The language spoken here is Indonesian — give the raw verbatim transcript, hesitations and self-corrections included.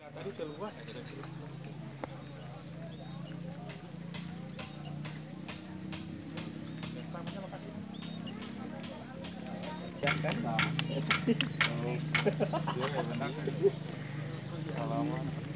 tadi terluas ada jelas. Tamunya makasih. Ya kan? Oh. Dia benar. Salaman.